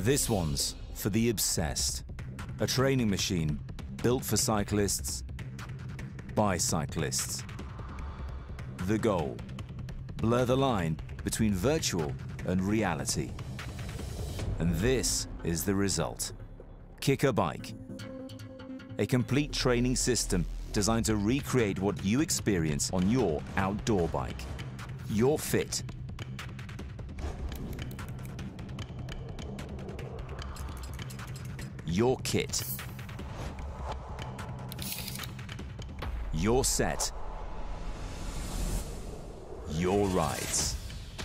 This one's for the obsessed. A training machine built for cyclists by cyclists. The goal: blur the line between virtual and reality. And this is the result. Kicker Bike. A complete training system designed to recreate what you experience on your outdoor bike. You're fit. Your kit. Your set. Your rides.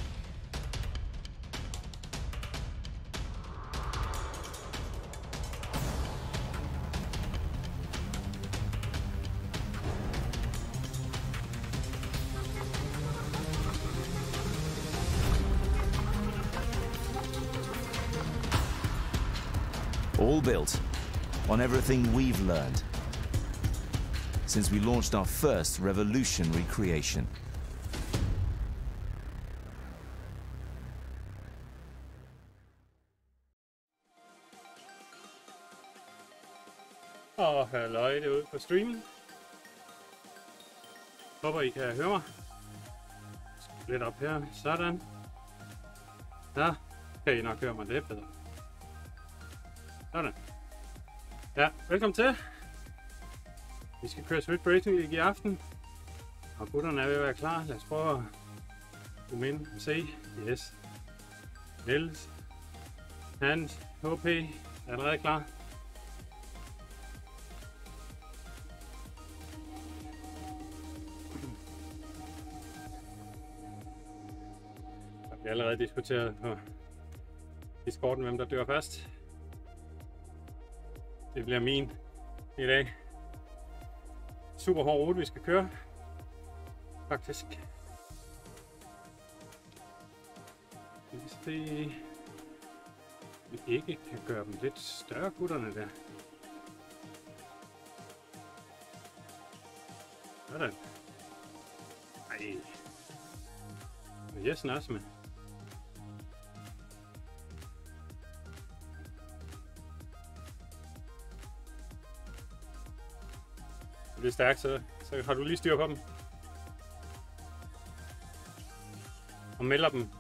All built on everything we've learned since we launched our first revolutionary creation. Og halløj derude på streamen. Håber I kan høre mig. Lidt op her, sådan. Ja, kan I nok høre mig lidt bedre. Sådan. Ja, velkommen til. Vi skal køre Swift Racing League i aften. Og gutterne er ved at være klar. Lad os prøve at komme ind og se. Yes. Niels. Hans. HP. Er allerede klar. Der bliver allerede diskuteret på Discorden, hvem der dør først. Det bliver min i dag. Super hård rute, vi skal køre. Faktisk. Vi kan se, vi ikke kan gøre dem lidt større, gutterne der. Sådan. Ej. Jessen også, mand. Det er stærkt, så har du lige styr på dem. Og melder dem.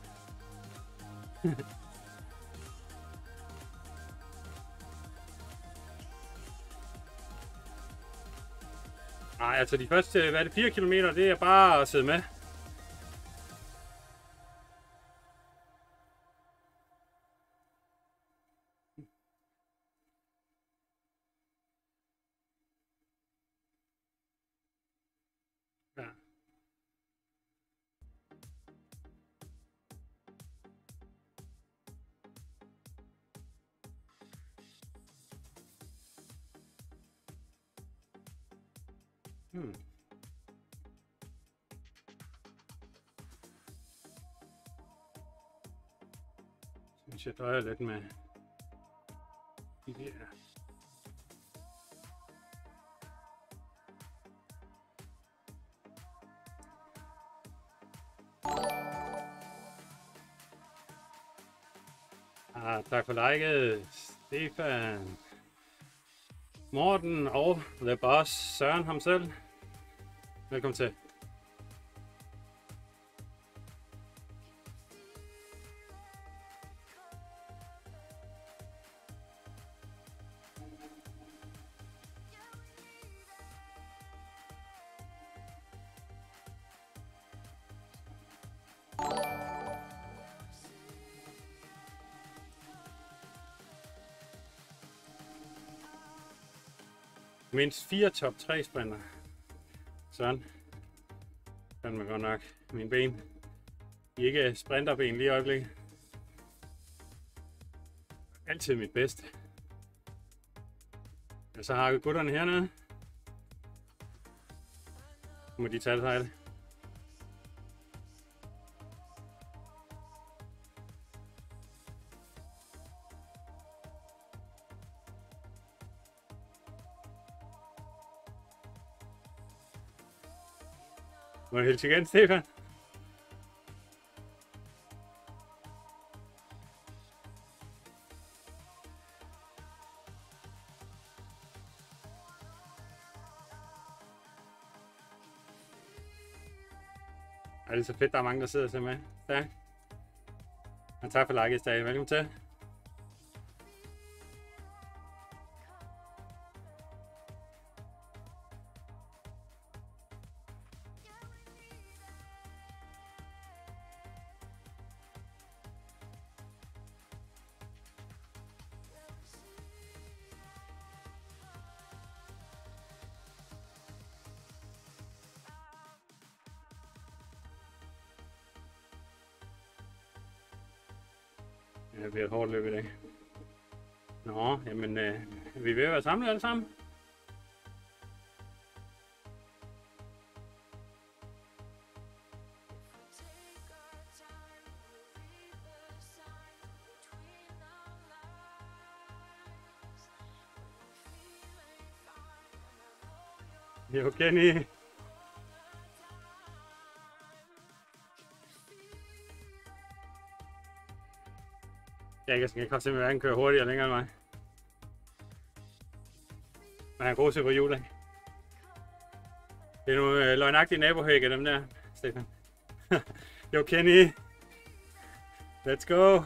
Nej, altså de første, hvad er det, 4 kilometer, det er bare at sidde med. Ja. Hvis jeg drejer lidt med de der. Tak for liket, Stefan, Morten og The Boss, Søren ham selv. Velkommen til. Mindst 4 top 3 sprinter. Sådan. Kan man godt nok. Mine ben. De er ikke sprinterben lige i øjeblikket. Altid mit bedste. Og så har vi gutterne hernede. Nu må de tage sig af det. Må jeg hilse igen, Stefan? Ej, det er så fedt, der er mange, der sidder og ser med. Stærkt. Og tak for like, Stage. Velkommen til. Det bliver et hårdt løb i dag. Nå, jamen, vi er ved at være samlet alle sammen. Jo, Kenny. Jeg kan simpelthen hverken køre hurtigere længere end mig. Men han er god til på hjul, ikke? Det er nogle løgnagtige nabohække, dem der, Stefan. Jo, Kenny. Let's go.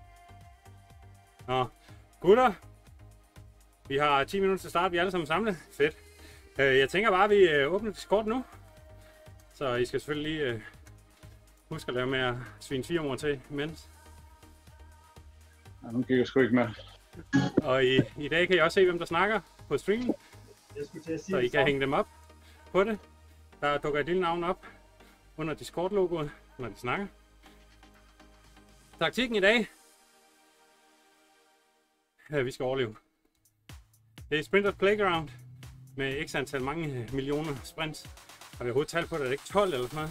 Nå, gutter. Vi har 10 minutter til start, vi er alle sammen samlet. Fedt. Jeg tænker bare, at vi åbner Discord nu. Så I skal selvfølgelig lige huske at lave med at svine 4 mor til imens. Ja, nu gik jeg sgu ikke med. Og i dag kan I også se, hvem der snakker på streamen. Så I kan hænge dem op på det. Der dukker et lille navn op under Discord-logoet, når de snakker. Taktikken i dag. Ja, vi skal overleve. Det er Sprinters Playground med x antal mange millioner sprints. Har vi overhovedet talt på det? Er det ikke 12 eller sådan noget?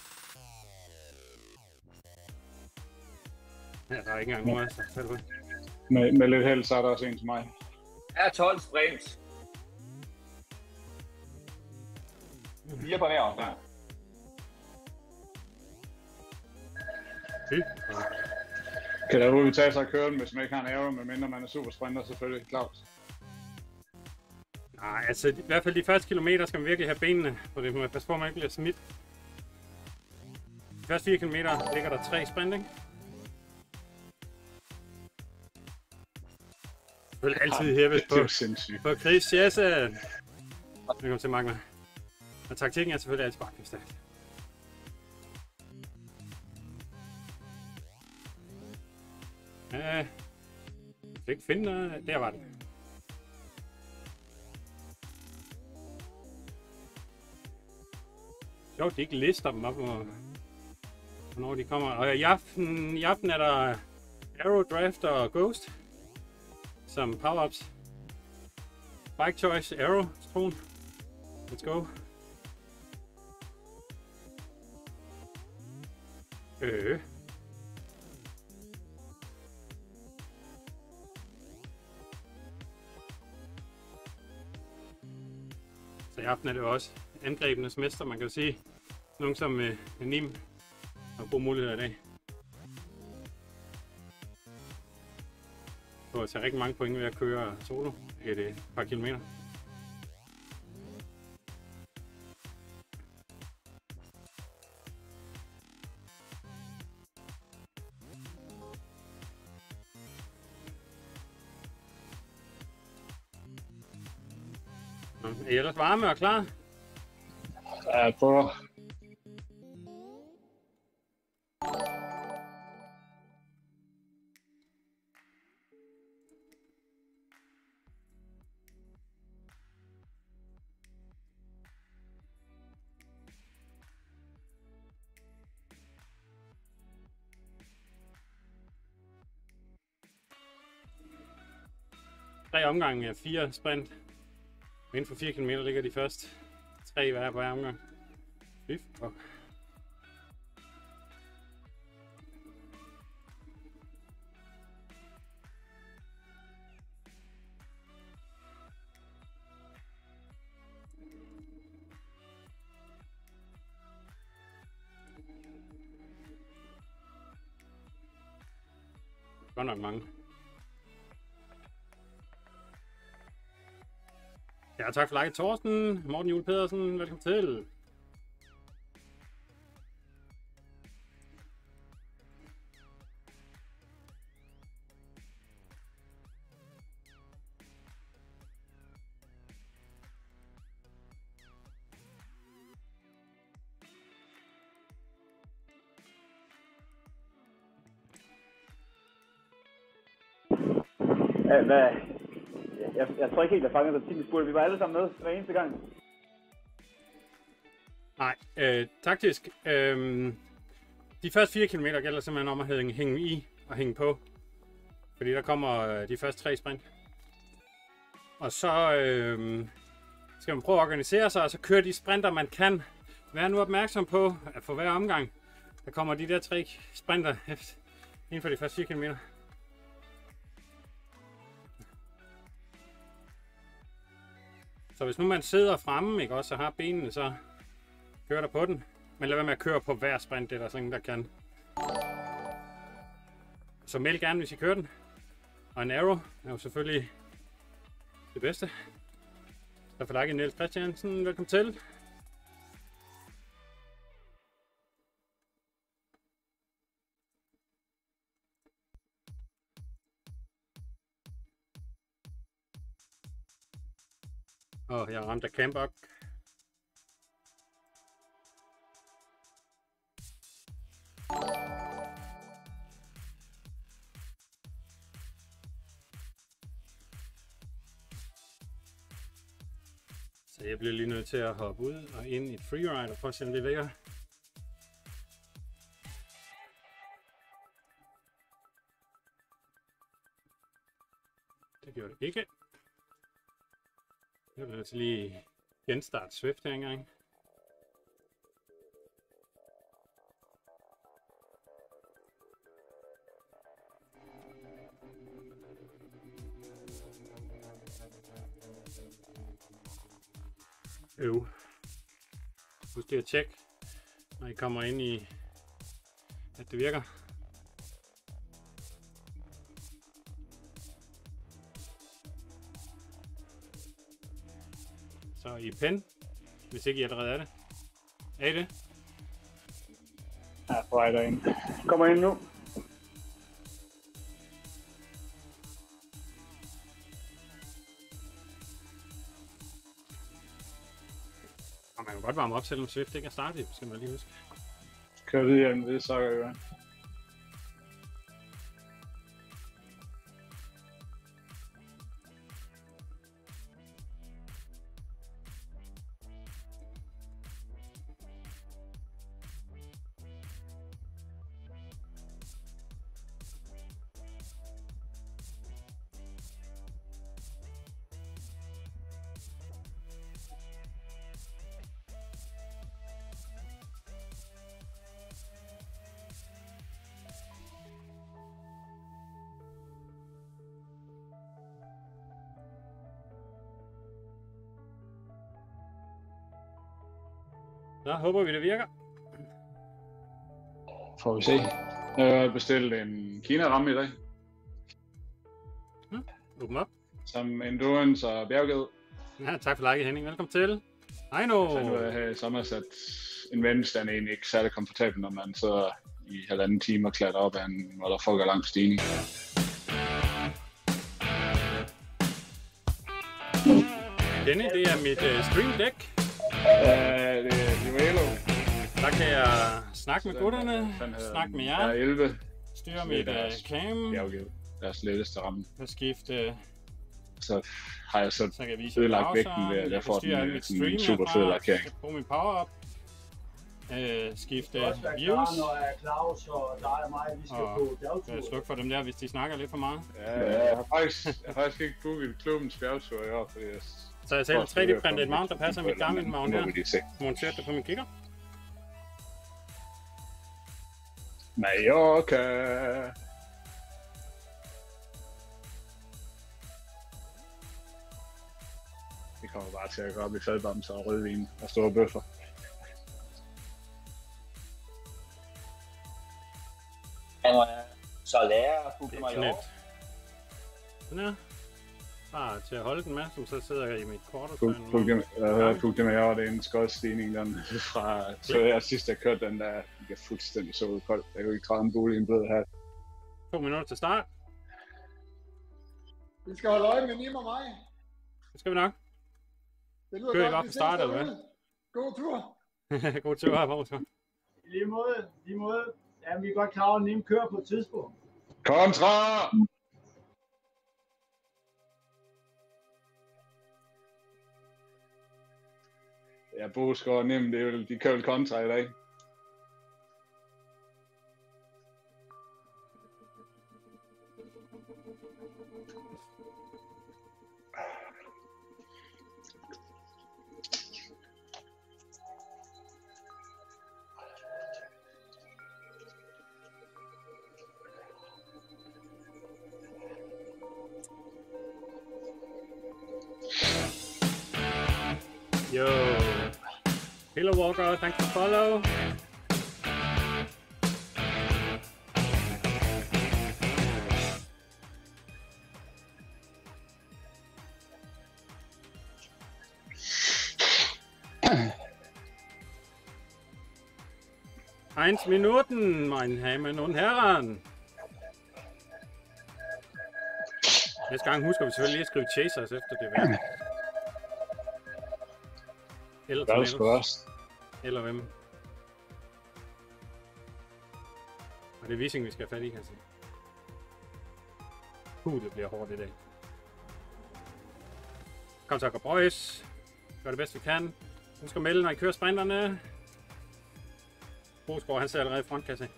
Ja, der er ikke engang noget, der talt på det. Med lidt held, så er der også en til mig. Ja, 12 sprints. 4 på hver omgang. Kan der overhovedet tage sig at køre den, hvis man ikke har en aero, medmindre man er super sprinter, selvfølgelig. Claus. Nej, altså i hvert fald de første kilometer skal man virkelig have benene, for det man passe på, at man ikke bliver smidt. De første 4 kilometer ligger der 3 sprint, ikke? Jeg vil altid hæves på Chris Jessen. Velkommen til Magma. Og taktikken er selvfølgelig altid bare stærkt. Jeg kan ikke finde noget. Der var det. Sjovt, de ikke lister dem op, hvornår de kommer. Og i aften er der Aero, Draft og Ghost som power-ups. Bike Choice, Aero, Stron. Let's go. Så i aften er det jo også angrebenes mester, man kan jo sige. Nogen som Nim har gode muligheder i dag. Du har tage rigtig mange point ved at køre solo et par kilometer. Er I ellers varme og klar? Ja, jeg prøver. Tre omgange af 4 sprint. Inden for 4 km ligger de første 3 hver på hver omgang. Fy fuck. Godt nok mange. Ja, tak for like, Thorsten. Morten Juhl Pedersen, velkommen til. Jeg tror ikke helt, jeg fangede dig til spurgte. Vi var alle sammen med hver eneste gang. Nej, taktisk. De første 4 km gælder simpelthen om at hænge i og hænge på. Fordi der kommer de første 3 sprint. Og så skal man prøve at organisere sig, og så køre de sprinter, man kan. Vær nu opmærksom på, at for hver omgang, der kommer de der 3 sprinter inden for de første 4 km. Så hvis nu man sidder fremme, ikke, også, og har benene, så kører der på den. Men lad være med at køre på hver sprint, det er der sådan ingen, der kan. Så meld gerne, hvis I kører den. Og en arrow er jo selvfølgelig det bedste. Så for dig, Niels Christiansen, velkommen til. Og jeg ramte af Campbok. Så jeg bliver lige nødt til at hoppe ud og ind i et freeride og prøve at se, om det ligger. Det gjorde det ikke. Jeg bliver nødt til lige genstarte Swift her engang. Husk lige at tjekke, når I kommer ind i, at det virker. Så I pen, hvis ikke I allerede er det. Er I det? Ja, på vej derind. Kommer ind nu. Og man kan godt varme op, selvom Swift ikke er startet, skal man lige huske. Kør videre hjem, det så gør jeg. Så håber vi, det virker. Får vi se. Jeg har bestilt en Kina-ramme i dag. Åbn op. Som endurance og bjergged. Ja, tak for like, Henning. Velkommen til. Hej nu. Så nu har jeg her i sommer sat en vandstand egentlig ikke særlig komfortabel, når man sidder i 1,5 time og klatrer op af en, hvor der folk er lang stigning. Denne, det er mit Stream Deck. Det er Velo. Der kan jeg snakke med gutterne, snakke med jer, 11. styre mit cam, Bjergged. Deres letteste ramme. og skifte, Så har jeg så kan jeg vise ødelagt vægten ved, at jeg får den en super fed lakering. Jeg bruger min power-up, skifte views, Når jeg er Claus og dig og mig, vi skal på bjergtur. Sluk for dem der, hvis de snakker lidt for meget. Ja, jeg har faktisk ikke booket klubbens bjergtur i år, fordi jeg... Så jeg selv 3D-printet et mount, der passer mit Garmin mount her. her. Monteret det på min kigger. Mallorca. Det kommer bare til at gå op i fadbamser og rødvin og store bøffer. Han var så lærer og Pugge Major. Sådan her. Bare til at holde den med, som så sidder jeg i mit kort og Pugge Major, det er en skodstigning, den fra... Så jeg sidst jeg kørte den der, jeg er fuldstændig så koldt. Jeg kunne ikke træde en bule i en blød hat. 2 minutter til start. Vi skal holde øje med Nim og mig. Det skal vi nok. Det lyder Kører I godt, bare vi fra ses start, eller derude. God tur. God tur her, Poulsen. I lige måde. Ja, vi er godt klar over, at Nim kører på et tidspunkt. Kontra! Ja, Bosgaard nemt, det er vel, de kører vel kontra i dag. Yo. Hello Walker, thanks for follow. Eins Minuten, meine Damen und Herren. Næste gang husker vi selvfølgelig lige at skrive chasers efter det værd. Eller Det er det sgu også. Eller hvem? Og det er Vissing, vi skal have fat i, kan jeg sige. Det bliver hårdt i dag. Kom så, boys. Gør det bedst vi kan. Husk at melde, når I kører sprinterne. Bosgaard, han ser allerede i frontkasse.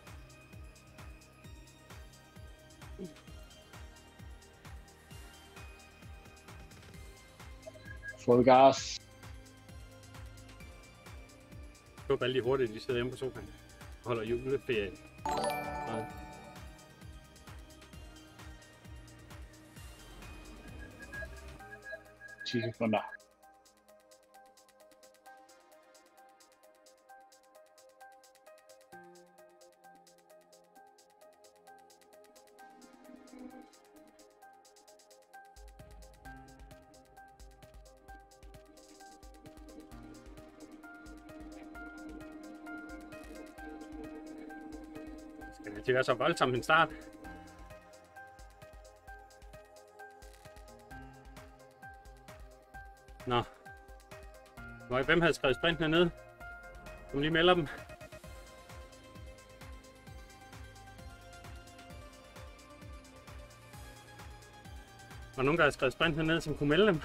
Fuld gas. Jeg håber alle de hurtigt, de sidder hjemme på sofaen og holder juleferie. Ja. 10 sekunder. Skal det være så voldsomt en start? Nå. Hvem havde skrevet sprint hernede? Kom lige melder dem. Var nogen, der havde skrevet sprint hernede, som kunne melde dem?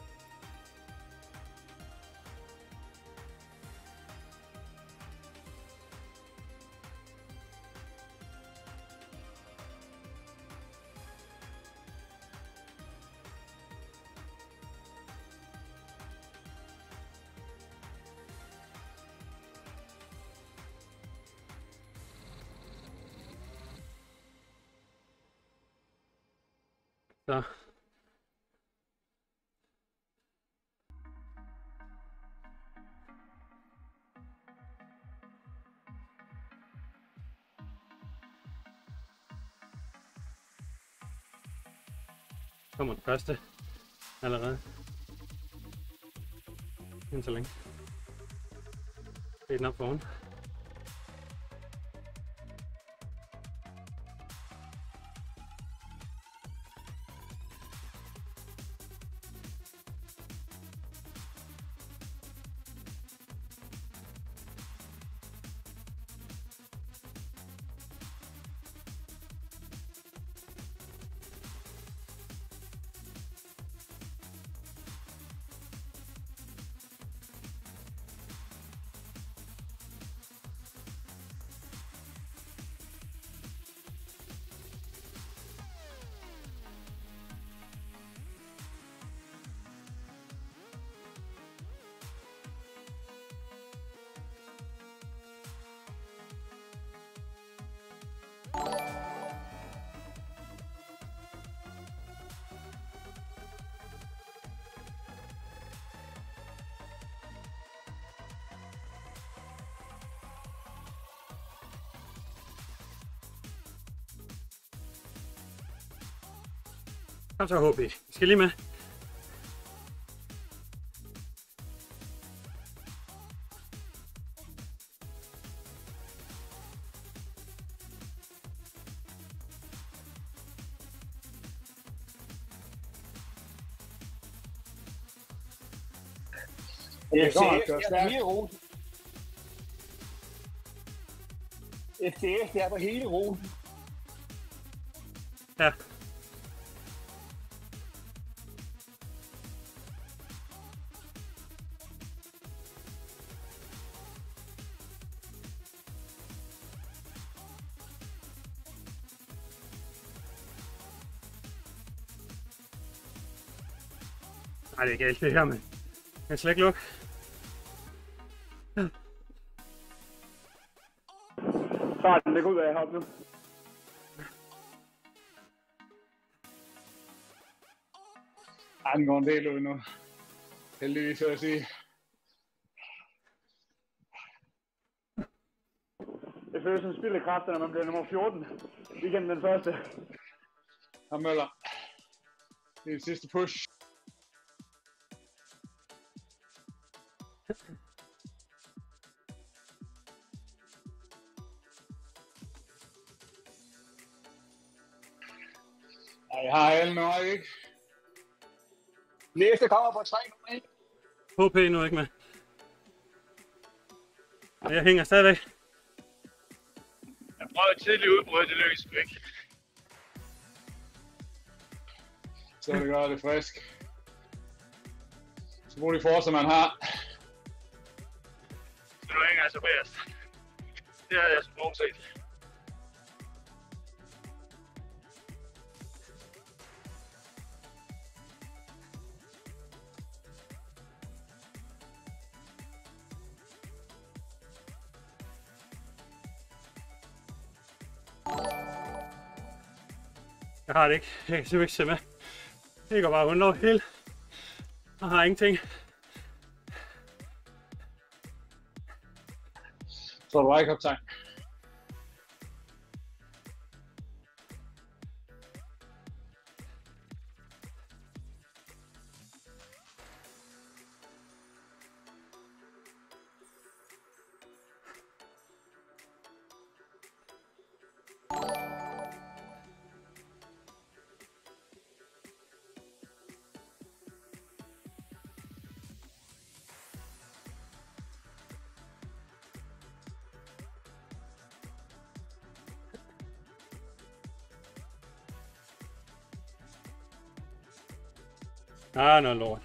Så. Kommer den første allerede. Inden så længe. Det er den op foran. Kom så, HB. Vi skal lige med. FTS er på hele ruten. Ja. Ej, det er galt det her, men jeg kan slet ikke lukke. Starten, det går ud af heroppe nu. Ej, den går en del ud nu. Heldigvis, vil jeg sige. Det føles som spild af kræfter, når man bliver nummer 14. Weekenden den første. Og Møller. Det er det sidste push. Ej, jeg har alle nu, ikke? Næste kommer på 3 nu, ikke? HP nu ikke med. Og jeg hænger stadigvæk. Jeg prøvede et tidligt udbrud, det lykkedes ikke. Så det gør det frisk. Så brug de forser, man har. Så du hænger altså bedst. Det havde jeg så forudset. Jeg har det ikke. Jeg kan simpelthen ikke se med. Det går bare rundt over hele. Jeg har ingenting. Så du ikke optag. Ah, noget lort.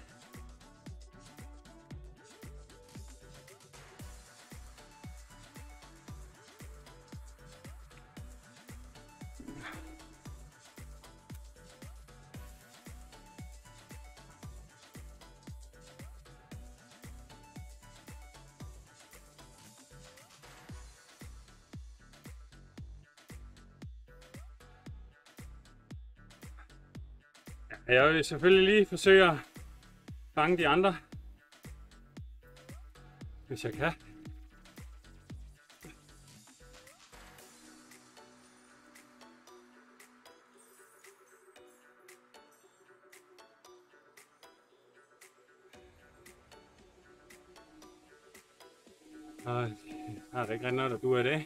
Jeg vil selvfølgelig lige forsøge at fange de andre, hvis jeg kan. Og der er ikke rigtig noget, der duer i det.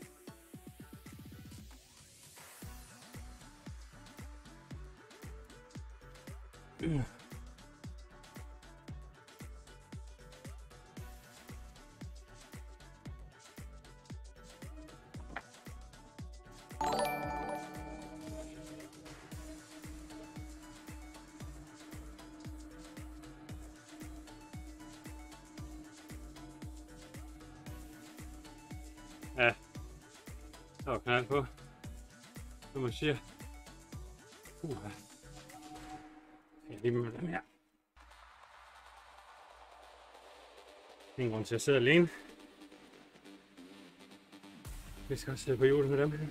Ja, der var knald på, som man siger. Jeg lige med dem her. Ingen grund til at sidde alene. Vi skal også sidde på hjulet med dem her.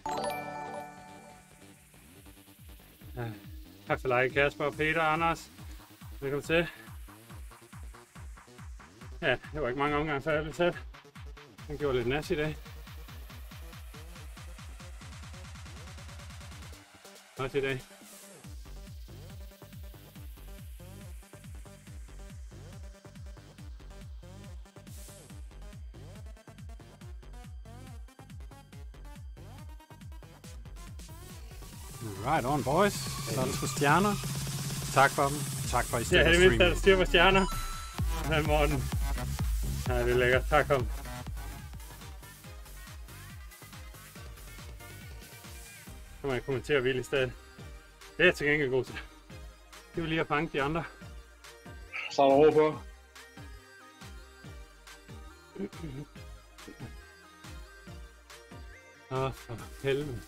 Ja, tak for like, Kasper, Peter og Anders. Velkommen til. Ja, det var ikke mange omgange før jeg blev sat. Den gjorde lidt nas i dag. Også i dag. Right on, boys. Så er det på stjerner. Tak for dem. Tak for, at I Ja, stiller det mindste er streamen. der styr på stjerner. Hej Morten. Ja, det er lækkert. Tak for dem. Så må jeg kommentere vildt i stedet. Det er jeg til gengæld god til. Det vil lige at fange de andre. Så er der ro på. Åh, for helvede.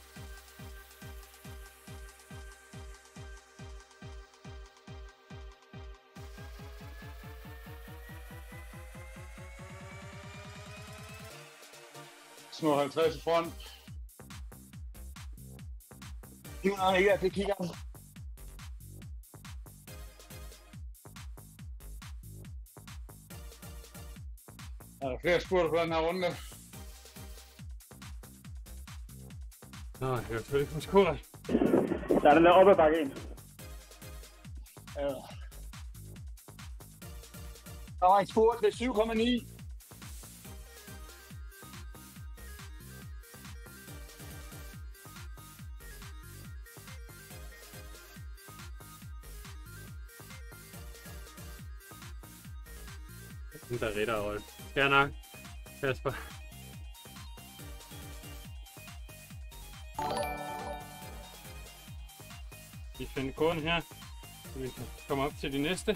små 50 i front. 400 meter, det kigger han. Er der flere spurter på den her runde? Nå, jeg kan selvfølgelig komme skåret. Der er den der oppe ad bakke ind. Ja. Der var en spurt ved 7,9. Den der ridderrolle. Fair nok, Kasper. Vi finder koden her, så vi kan komme op til de næste.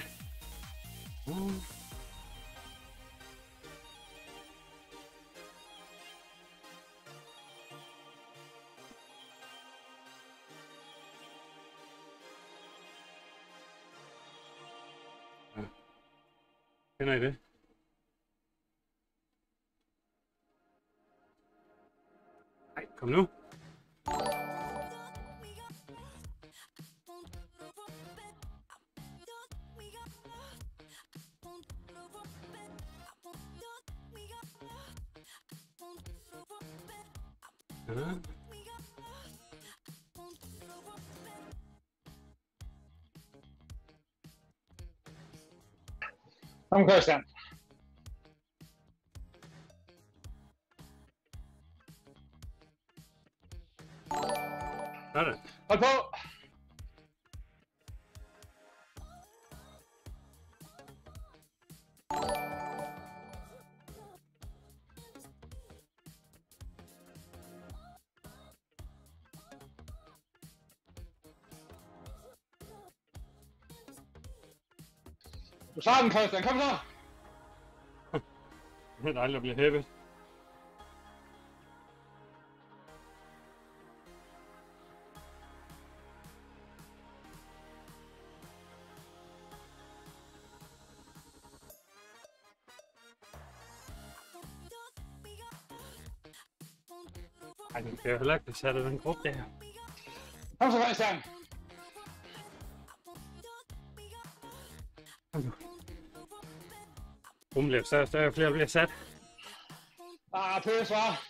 Kender I det? Nej, kom nu. Ja. Kom Christian. Sådan. Hold på. Du tager den, Christian. Kom så. Det er dejligt at blive hæppet. Ej, nu kan jeg heller ikke sætte den gruppe der. Kom så, Christian. Rummen bliver større og større, flere bliver sat. Pøs, hva'?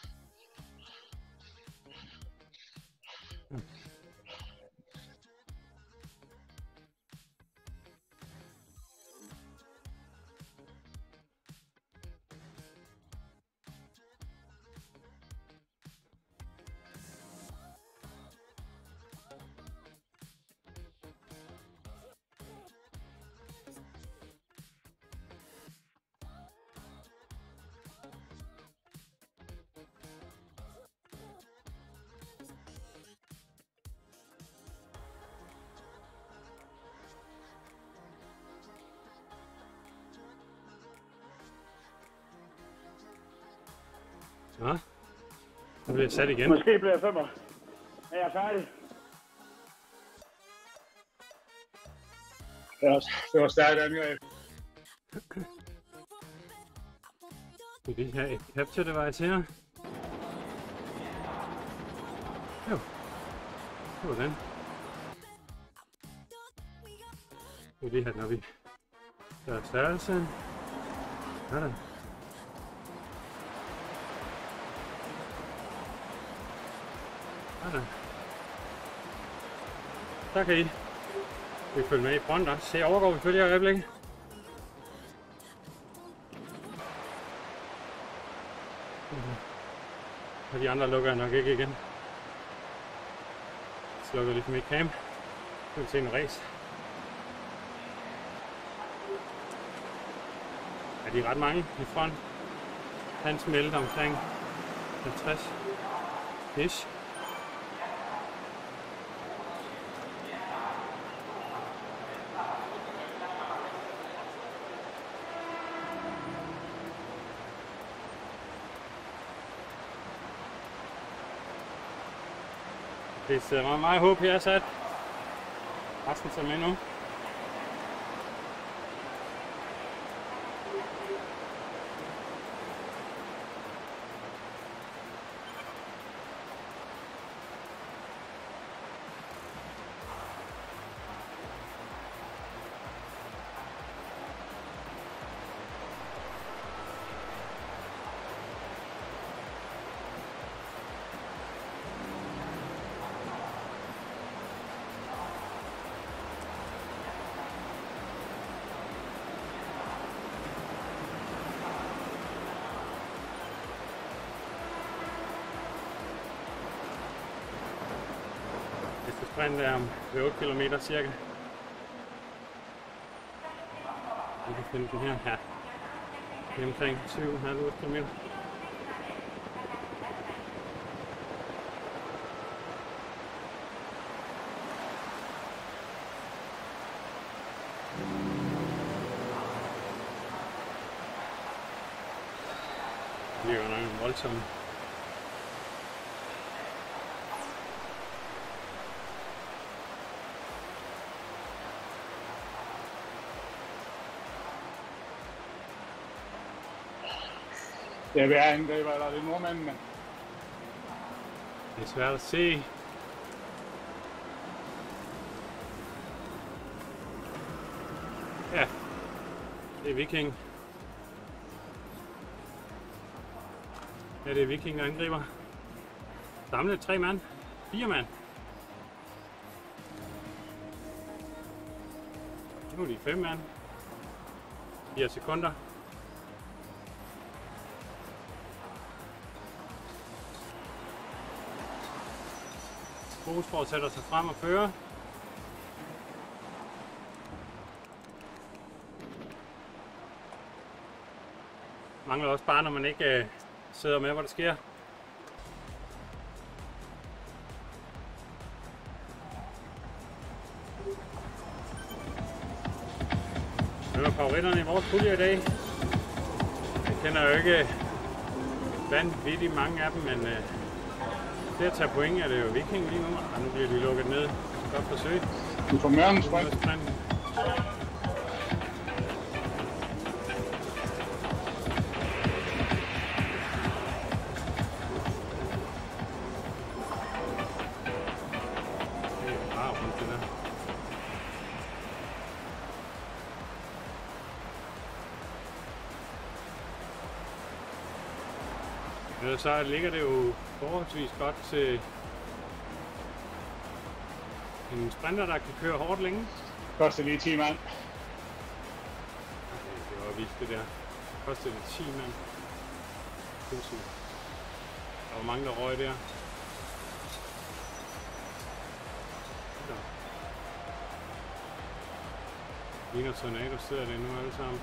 Nå, så bliver jeg sat igen. Måske bliver jeg femmer. Men jeg er færdig. Det var stærkt angreb. Skal vi have et capture device her? Jo. Det var den. Nu lige have, når vi gør størrelsen. Sådan. Sådan. Så kan I følge med i front også. Se, overgår vi følger i øjeblikket. Og de andre lukker jeg nok ikke igen. Slukker lige for mit cam. Nu vil se en race. Ja, de er ret mange i front. Han smelter omkring 50 ish. Det ser meget håb her sat. Resten tager med nu. sprint er om 8 km cirka. Vi kan finde den her. Ja. Det er omkring 7,5-8 km. Det er jo nok en voldsom. Det er angriber, eller det er nordmændene. Det er svært at se. Ja, det er Viking. Ja, det er Viking, der angriber. Samlet 3 mand. 4 mand. Nu er de 5 mand. 4 sekunder. Bosborg sætter sig frem og fører. Mangler også bare, når man ikke sidder med, hvad der sker. Hvem er favoritterne i vores pulje i dag? Jeg kender jo ikke vanvittigt mange af dem, men til at tage point er det jo Viking lige nu. Og nu bliver de lukket ned. Godt forsøg. Du får mørken sprint. Så ligger det jo forholdsvis godt til en sprinter, der kan køre hårdt længe. Koster lige 10 mand. Det var vildt det der. Koster det 10 mand. Der var mange, der røg der. Ligner Tornado sidder det nu alle sammen.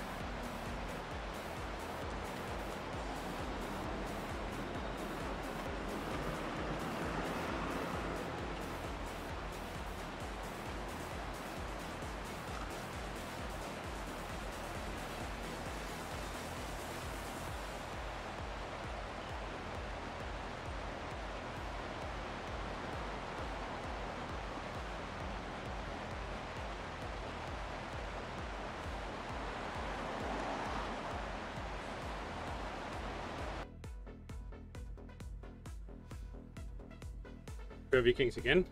Kører Vikings igen.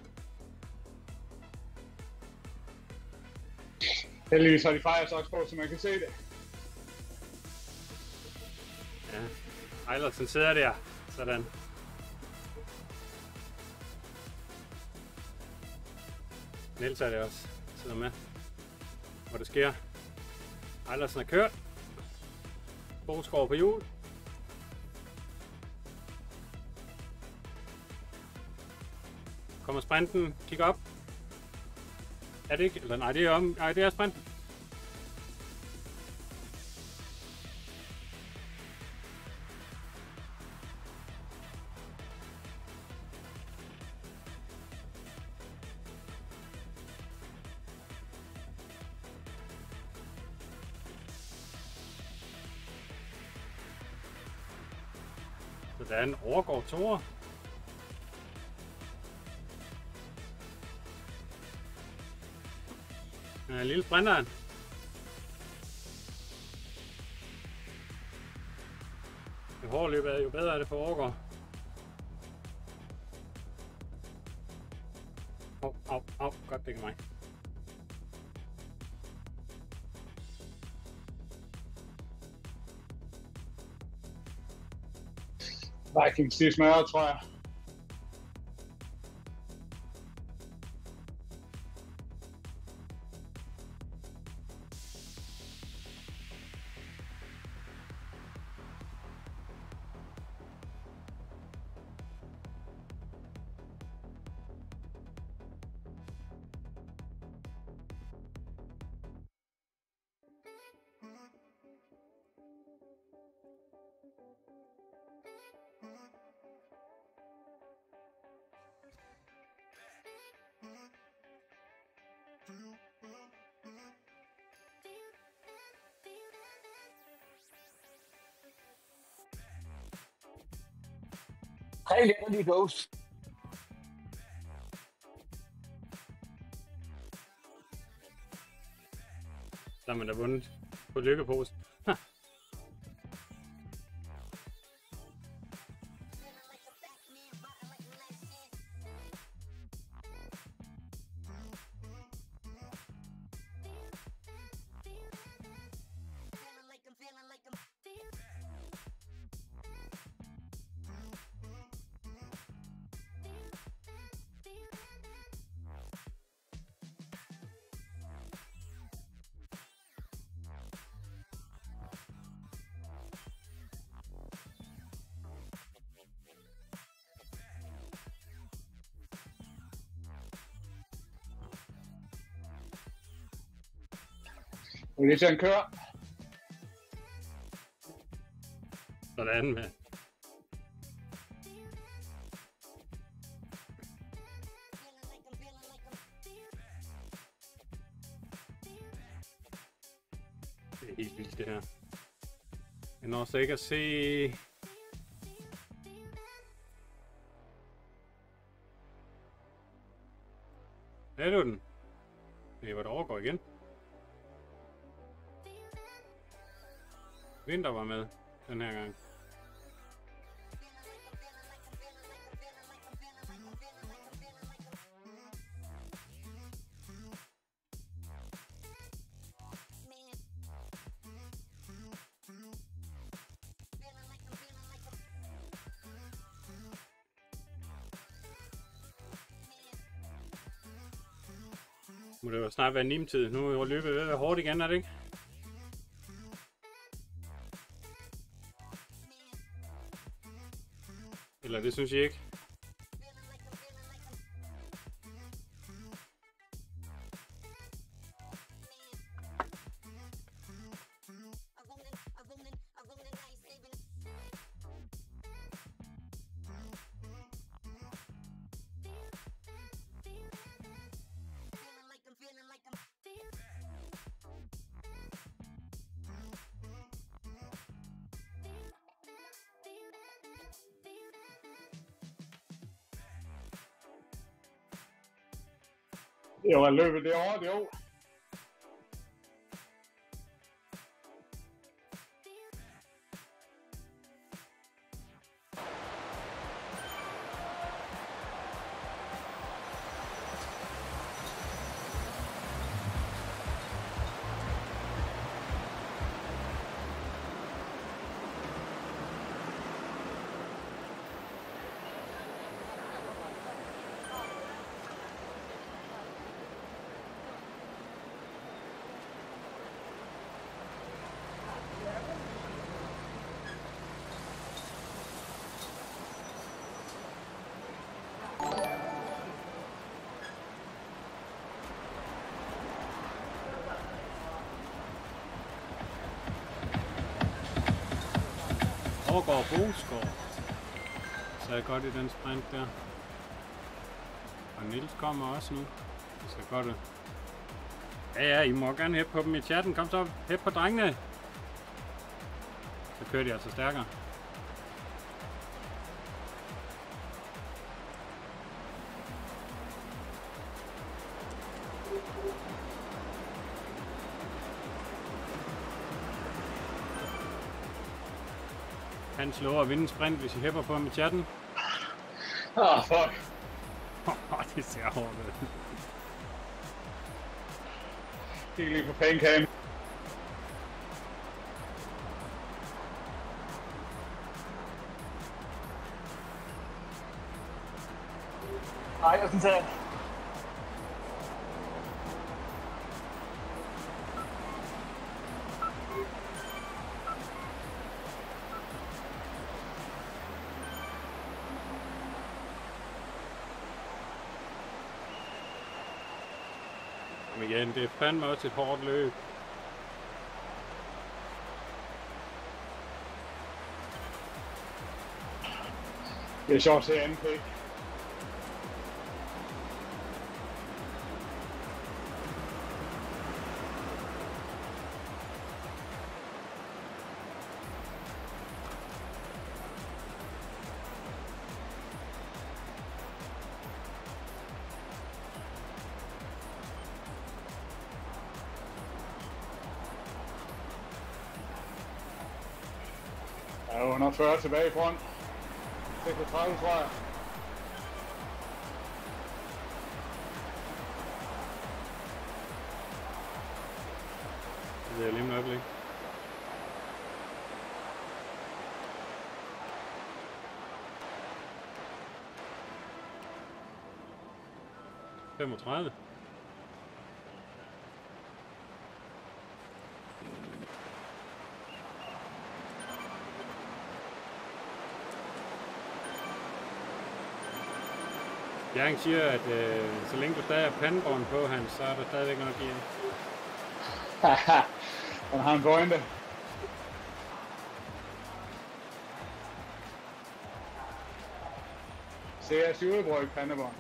Heldigvis har de Firesox på, så man kan se det. Ja, Eilertsen sidder der. Sådan. Niels er det også. Sidder med. Hvor det sker. Eilertsen er kørt. Bosgaard på hjul. Kommer sprinten, kig op. Er det ikke? Eller nej, det er om. Nej, det er sprinten. Så der er en overgår toer. Ja, lille sprinteren. Jo hårdere løbet er, jo bedre er det for overgår. Au, godt det kan mig. Vikings, de smadrer, tror jeg. Hey, latterlige goes. Der har man da vundet på lykkeposen. Nu lige til at køre. Sådan med. Det er helt vildt det her. Jeg når så ikke at se... Er du den? Det var der overgår igen. Vinter var med den her gang. Må det jo snart være nimtid. Nu er løbet ved at være hårdt igen, er det ikke? Eller det synes I ikke? Det var løbet det år, jo. Overgår Bosgaard. Så er godt i den sprint der. Og Niels kommer også nu. Det ser godt ud. Ja, I må gerne hæppe på dem i chatten. Kom så, hæppe på drengene. Så kører de altså stærkere. Han slår at vinde sprint, hvis I hæpper på ham i chatten. Fuck. Det ser hårdt ud. Kig lige på pancam. Nej, jeg synes at... Men igen, det er fandme også et hårdt løb. Det er sjovt at se NP. Der er under 40 tilbage i front. 36, tror jeg. Det er lige med øjeblik. ...35. Jørgen siger, at så længe du stadig har pandebånd på, Hans, så er der stadigvæk noget at give. Han har en pointe. CS Jordebryg pandebånd.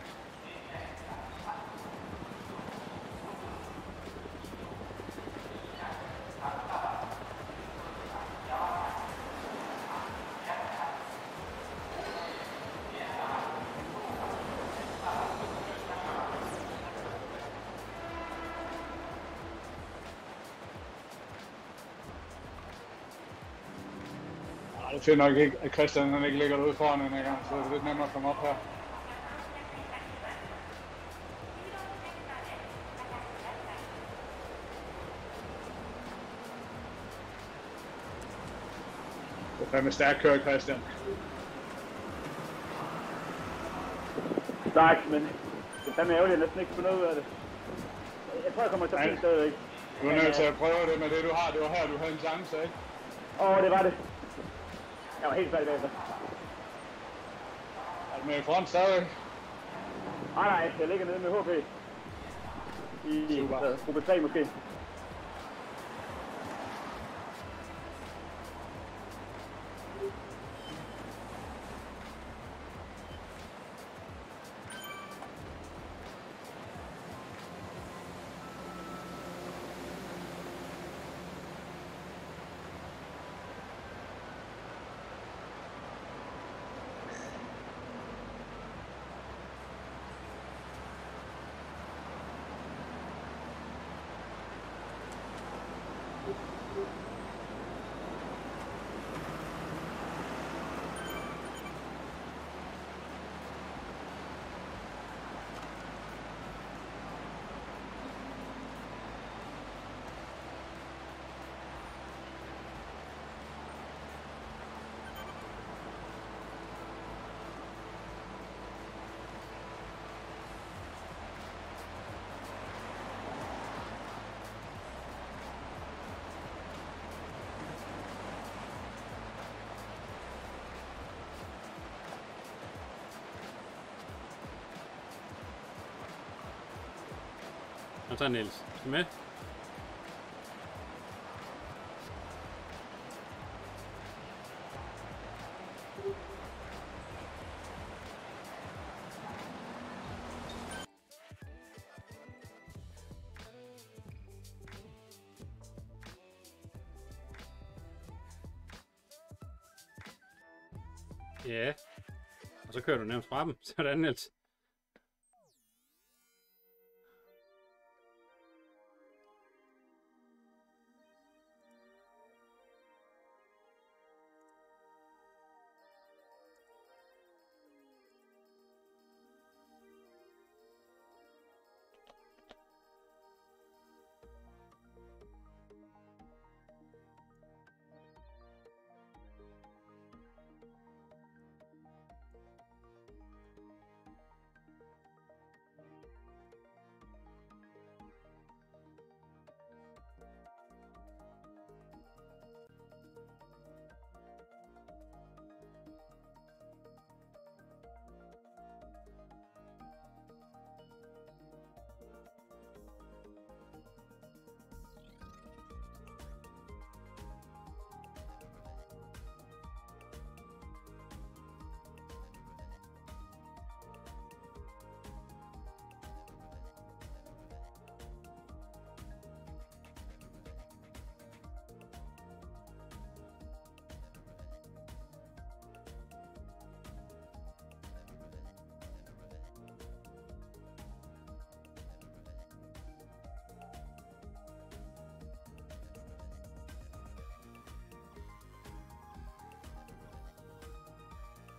Det er nok ikke, at Christian han ikke ligger derude foran en gang, så det er lidt nemmere at komme op her. Det er fandme stærkt kørt, Christian. Stærkt, men det er fandme ærgerligt, at jeg næsten ikke får noget ud af det. Jeg tror, jeg kommer til at finde stadigvæk. Du er nødt til at prøve det med det, du har. Det var her, du havde en chance, ikke? Det var det. Jeg var helt færdig bagefter. Er du med i front stadig? Nej, jeg ligger nede med HP. I gruppe 3 måske. Og så Niels. Er du med? Ja. Og så kører du nærmest fra dem. Sådan, Niels.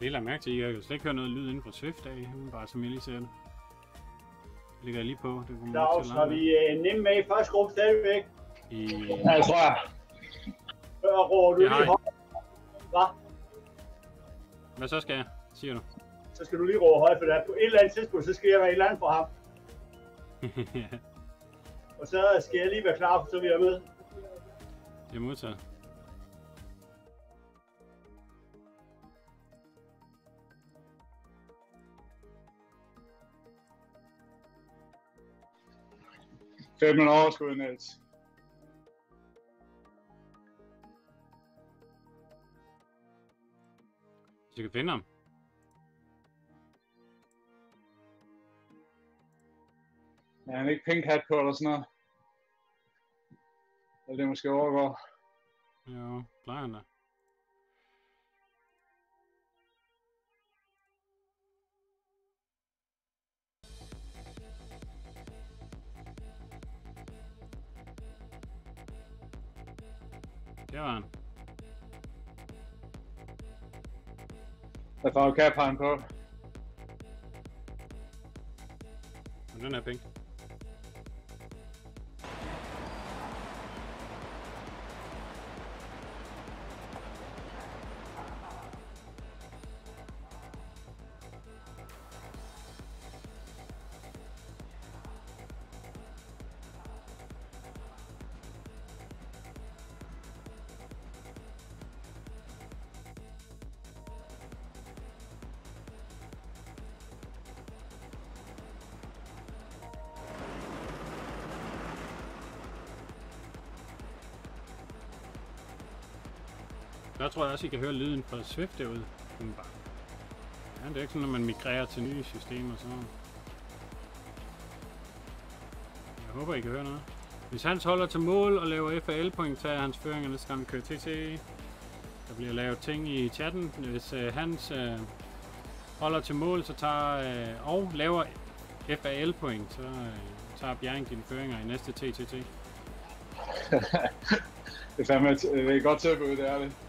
Det lader mærke til, jeg kan slet ikke høre noget lyd inden for Swift af, bare som jeg lige ser det. Det ligger jeg lige på. Det kunne Claus, har vi nemme med i første gruppe stadigvæk? Ja, det tror jeg. Råber du lige højt? Hvad? Hvad så skal jeg, siger du? Så skal du lige råbe højt, for der på et eller andet tidspunkt, så skal jeg være et eller andet for ham. Og så skal jeg lige være klar, så vi er med. Det er modtaget. Fem minutter overskud, Niels. Så jeg kan finde ham. Ja, han ikke pink hat på eller sådan noget. Eller det måske overgår. Jo, plejer han da. Der var han. Der får cap har han på. Men den er pink. Der tror jeg også, I kan høre lyden fra Swift derude. Ja, det er ikke sådan, når man migrerer til nye systemer. Så. Jeg håber, I kan høre noget. Hvis Hans holder til mål og laver FAL-point, tager hans føring, og næste gang vi kører TT. Der bliver lavet ting i chatten. Hvis Hans holder til mål, så tager og laver FAL-point, så tager Bjerring dine føringer i næste TTT. Det er fandme et godt tilbud, det er det.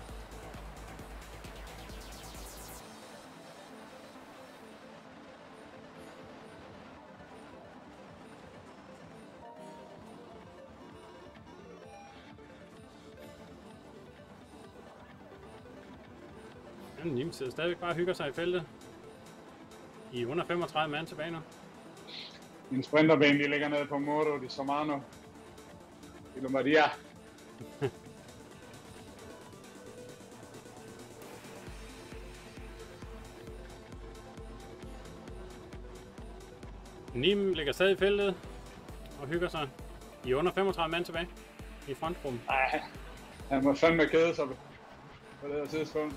Nim sidder stadigvæk bare og hygger sig i feltet. I under 35 mand tilbage nu. Min sprinterben, de ligger nede på Moro di Somano. I Lombardia. Nim ligger stadig i feltet og hygger sig. I under 35 mand tilbage i frontgruppen. Ej, han må fandme kede sig på det her tidspunkt.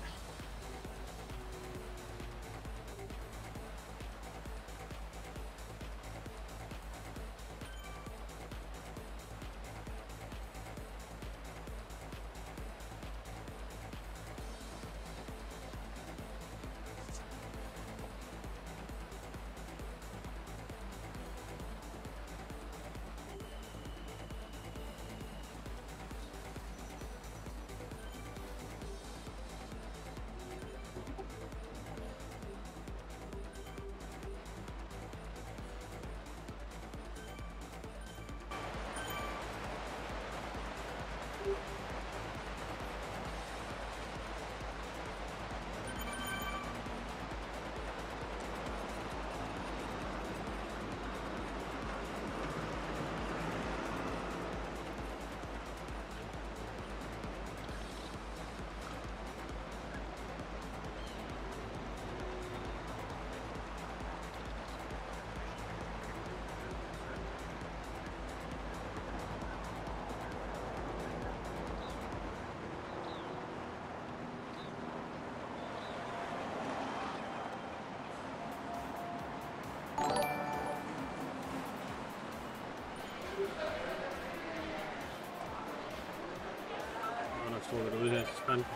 Står der derude her til sprint.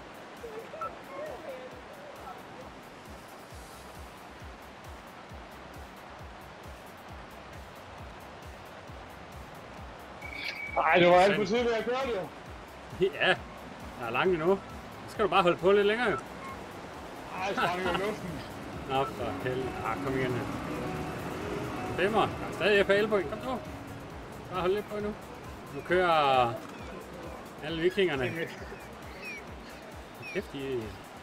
Ej, det var alt for tidligt, jeg kørte jo. Ja, der er langt endnu. Så skal du bare holde på lidt længere jo. Ej, sprang i luften. Nå, for helvede. Kom igen her. Femmer. Der er stadig FAL på. Kom nu. Bare hold lidt på nu. Nu kører alle vikingerne. Kæft, de...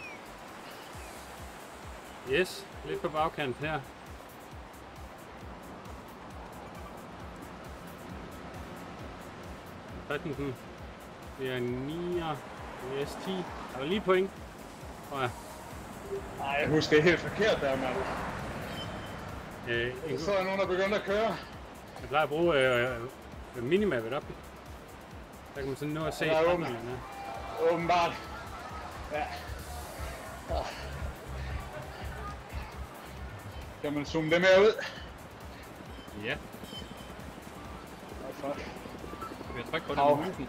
Yes, lidt på bagkant her. Christensen. Det er 9 S10. Der var lige point. Tror jeg. Nej, jeg husker det helt forkert der, mand. Så er nogen, der begynder at køre. Jeg plejer at bruge minimappet op. Der kan man sådan nå at se. Der er åbenbart. Ja. Kan man zoome det mere ud? Ja. Flot. Jeg trykker på den musen.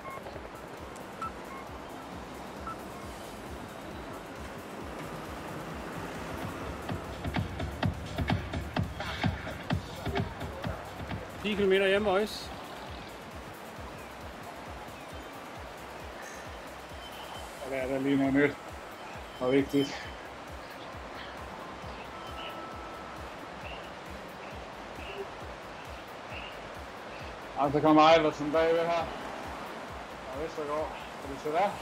Kilometer hjemme også. Og der er der lige noget nyt og vigtigt. Og så kommer Eilertsen bagved her. Og Vestergaard. Kan du se der?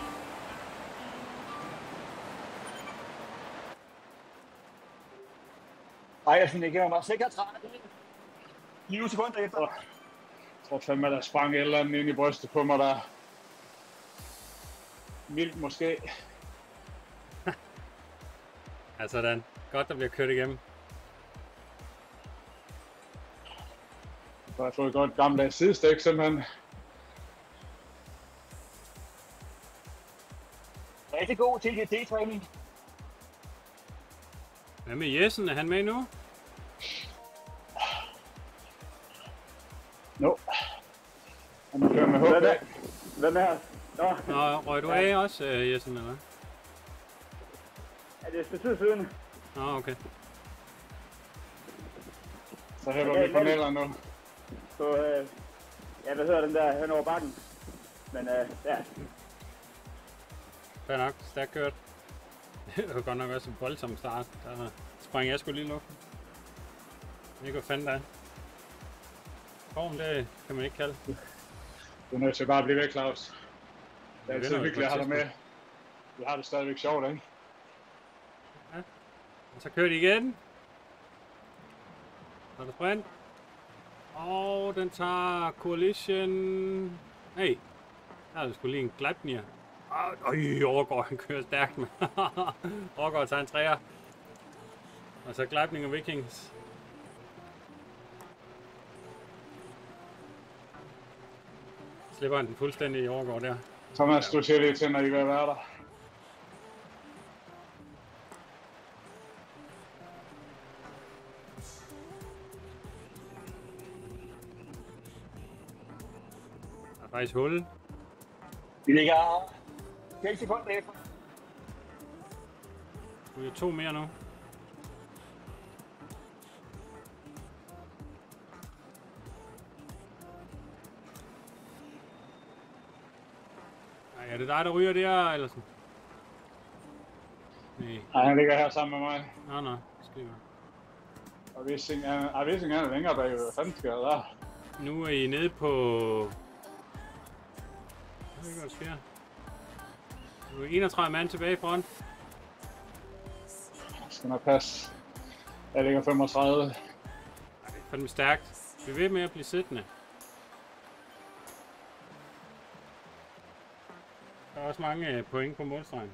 Eilertsen igennem mig. 36. 20 sekunder efter. Jeg tror fandme, at der sprang et eller andet ind i brystet på mig der. Mildt måske. Ja, sådan. Godt, der bliver kørt igennem. Så har jeg fået et godt gammeldags sidestik simpelthen. Rigtig god til GT-træning. Hvad med Jessen? Er han med nu? No. Han kører med HB. Hvem er her? Nå, røg du af også, Jessen, eller hvad? Ja, det er et tid siden. Nå, okay. Så hæver vi paneler nu. Så, ja, hvad hedder den der hen over bakken? Men ja. Fair nok, stærkt kørt. Det var godt nok også en voldsom start. Der sprang jeg sgu lige i luften. Ikke hvad fanden der er. Form, det kan man ikke kalde. Du er nødt til bare at blive væk, Claus. Det er altid vinder hyggeligt at have på dig et med. Vi har det stadigvæk sjovt, ikke? Ja. Og så kører de igen. Så er der sprint. Og den tager Coalition. Hey, der er det sgu lige en Gleipnir. Overgaard, han kører stærkt med. Overgaard tager en træer. Og så Gleipnir og Vikings. Slipper han den fuldstændig i Overgaard der. Thomas, du siger det til, når I vil være der. Der er faktisk hul. Vi ligger 10 sekunder efter. Du er 2 mere nu. Ej, er det dig, der ryger der, eller sådan? Nej. Nej, han ligger her sammen med mig. Nå, skriver. Og Vissing er længere bagved. Hvad fanden sker der der? Nu er I nede på... Jeg ved ikke, hvad der sker. Nu er 31 mand tilbage i front. Skal nok passe. Jeg ligger 35. Ej, det er fandme stærkt. Vi er ved med at blive siddende. Der er også mange point på målstregen.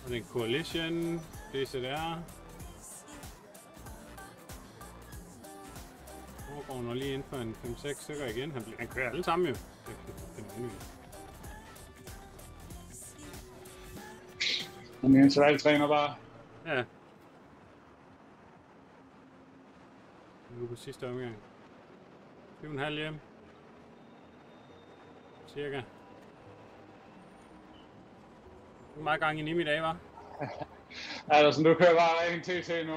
Og den Coalition, DCR. Overgår nu lige ind for en 5-6 stykker igen. Han kører alle sammen jo. Det er vanvittigt. Han er intervaltræner bare. Ja. Nu på sidste omgang. 7,5 hjem. Cirka. Hvor meget gang i Nim i dag, var? Altså, du kører bare en TT nu.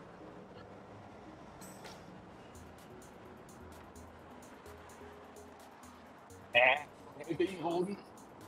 Ja, det er en hurtigt.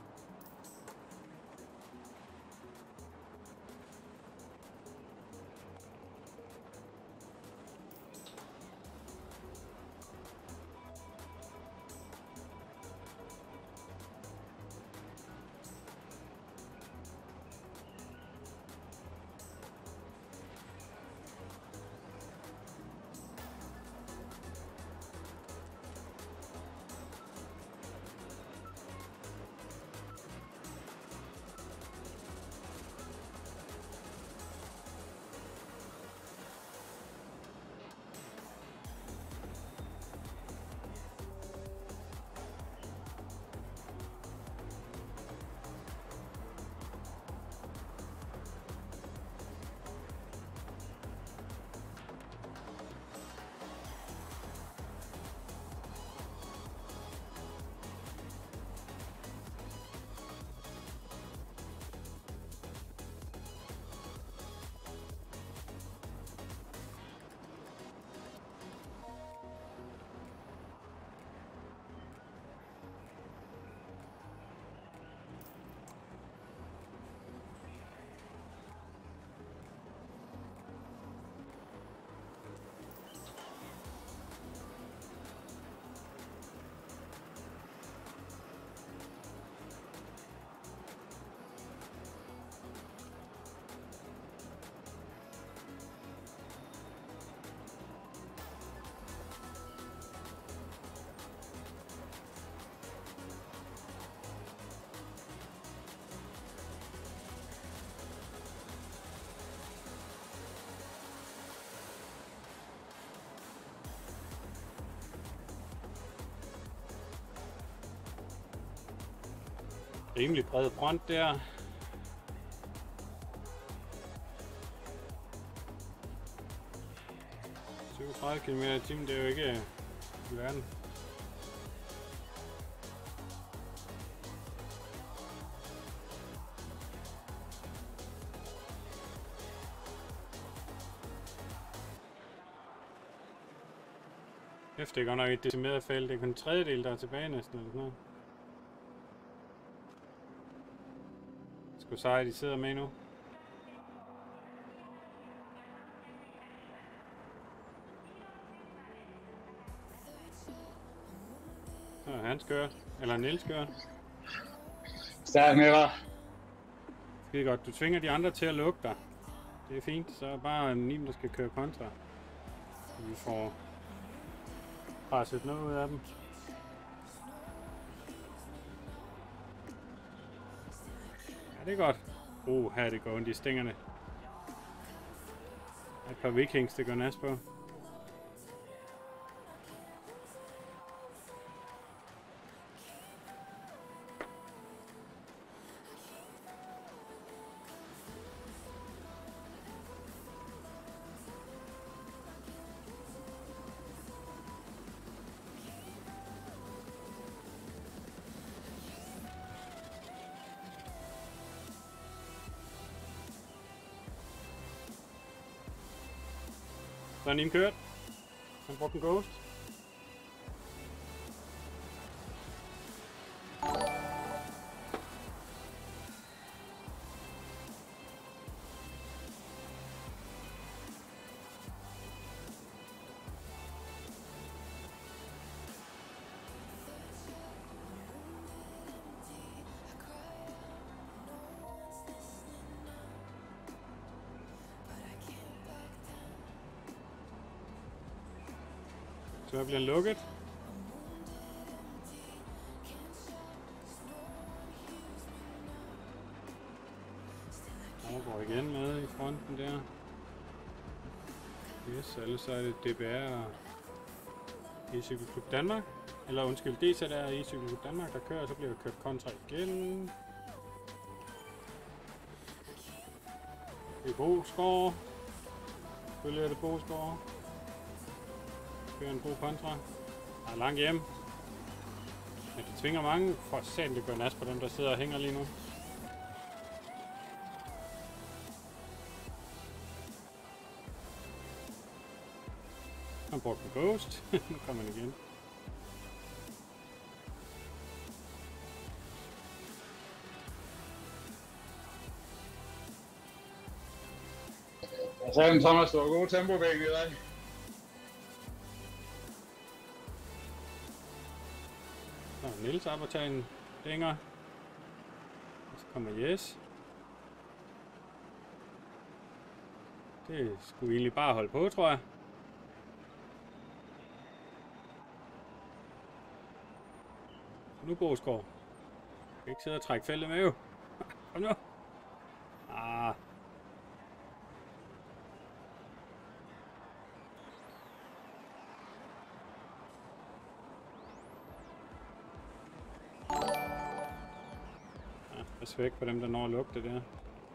Rimelig bred front der. – 30 km/t, det er jo ikke i verden. Efter det er godt nok et decimeret felt, det er kun en tredjedel, der er tilbage næsten, eller sådan noget. Sgu sejt, de sidder med nu. Så er han skørt, eller Niels skørt. Stærk med dig. Skide godt, du tvinger de andre til at lukke dig. Det er fint, så er bare Nim, der skal køre kontra. Så vi får presset noget ud af dem. Ja, det er godt. Her det går ondt i stængerne. Der er et par Vikings, det går næst på. Så er Nim kørt. Han brugte en ghost. Så bliver lukket. Yes, ellers så er det DBR og E-Cykelklub Danmark. Eller undskyld, DZR og E-Cykelklub Danmark, der kører, så bliver der kørt kontra igen. Det er Bosgaard. Selvfølgelig er det Bosgaard. Kører en god kontra. Der er langt hjem. Men det tvinger mange. For satan, det gør nas på dem, der sidder og hænger lige nu. Han brugte en ghost. Nu kommer han igen. Jeg sagde, Thomas, du har god tempovæg i dag. Så er Niels op og tager en dænger. Og så kommer Jes. Det skulle egentlig bare holde på, tror jeg. Nu Bosgaard. Jeg kan ikke sidde og trække feltet med jo. Kom nu. Ah. Ja, pas væk på dem, der når at lugte der.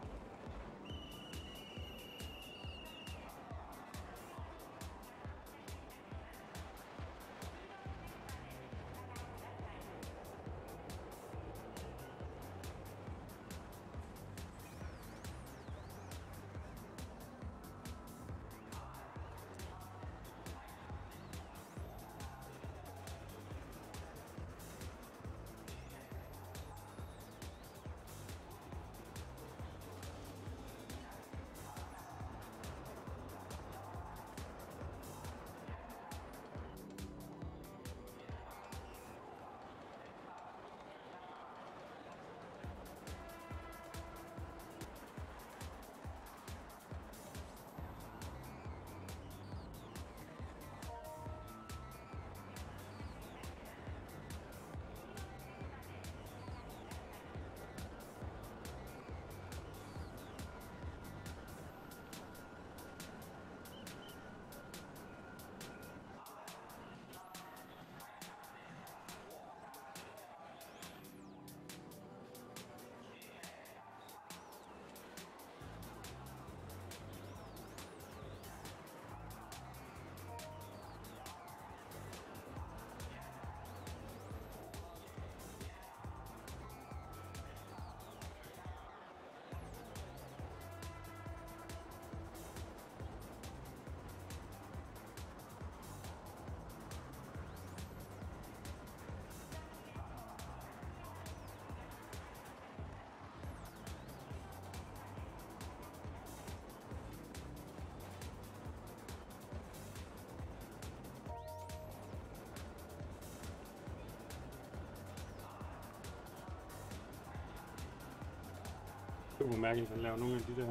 Super mærkeligt, at han laver nogle af de der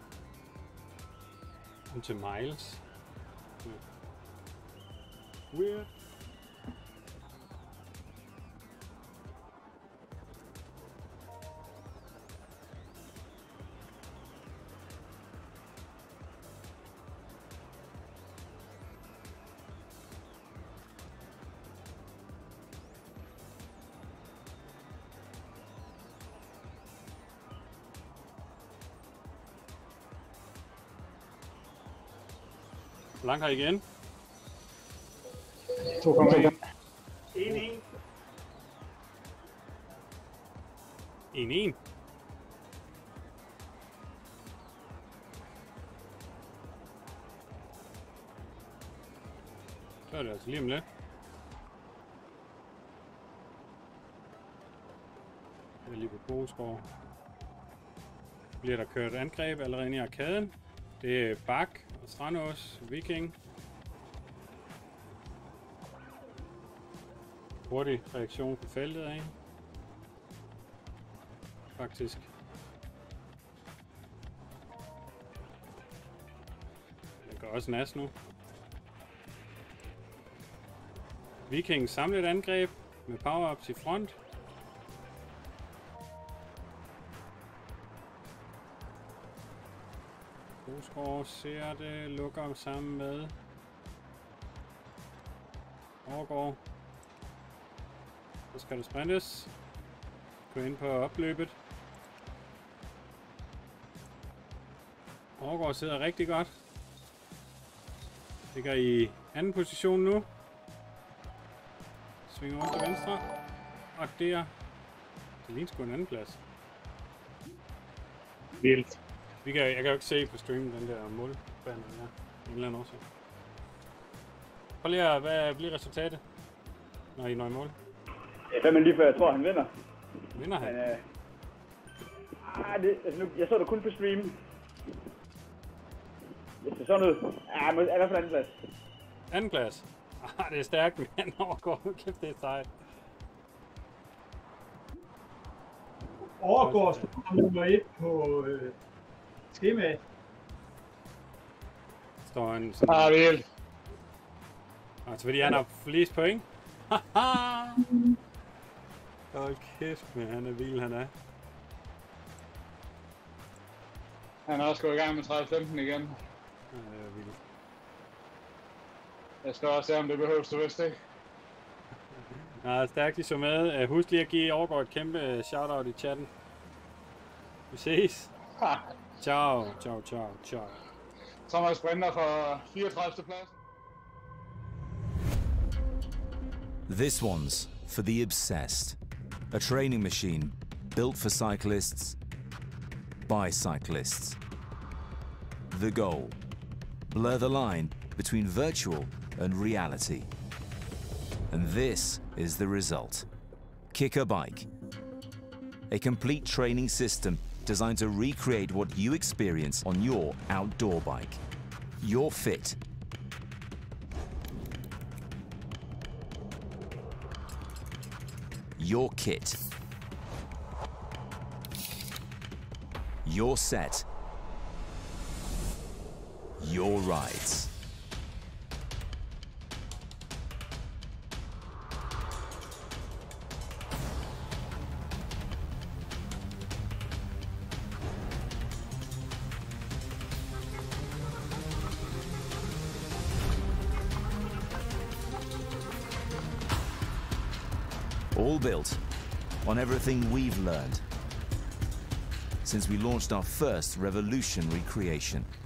til miles. Weird. Hvor langt har I igen? 2,1. 1-1. 1-1. Så er det altså lige om lidt. Jeg er lige på Bosgaard. Bliver der kørt angreb allerede inde i arkaden. Det er Bak og Strandås, Viking. Hurtig reaktion på feltet af. Faktisk. Det går også nas nu. Viking samlet angreb med power-ups i front. Overgaard ser det, lukker sammen med Overgaard. Så skal det sprintes. Gå ind på opløbet. Overgaard sidder rigtig godt. Ligger i anden position nu. Svinger rundt til venstre. Og der. Det ligner sgu en anden plads. Vildt. Jeg kan jo ikke se på streamen den der målbaner der. En eller anden årsag. Prøv lige at, hvad bliver resultatet, når I når i mål? 5 lige før jeg tror, han vinder. Vinder han? Men, altså nu, jeg så det kun på stream. Hvis det sådan ud. Ja, i hvert fald anden plads. Anden plads? Det er stærkt, men han overgår. Kæft, det er sejt. Overgaard nummer 1 på skemaet. Står han sådan... Ah, vildt. Altså fordi han har flest point. Hold kæft, men han er vild, han er. Han er også gået i gang med 30-15 igen. Ja, det er vildt. Jeg skal også se, om det behøves, du vidste ikke. Ja, stærkt, I så med. Husk lige at give Overgaard et kæmpe shoutout i chatten. Vi ses. Ciao, ciao, ciao, ciao. Thomas sprinter for 34. plads. This one's for the obsessed. A training machine built for cyclists by cyclists. The goal: blur the line between virtual and reality. And this is the result. Kicker Bike. A complete training system designed to recreate what you experience on your outdoor bike. You're fit. Your kit. Your set. Your rides. All built on everything we've learned since we launched our first revolutionary creation.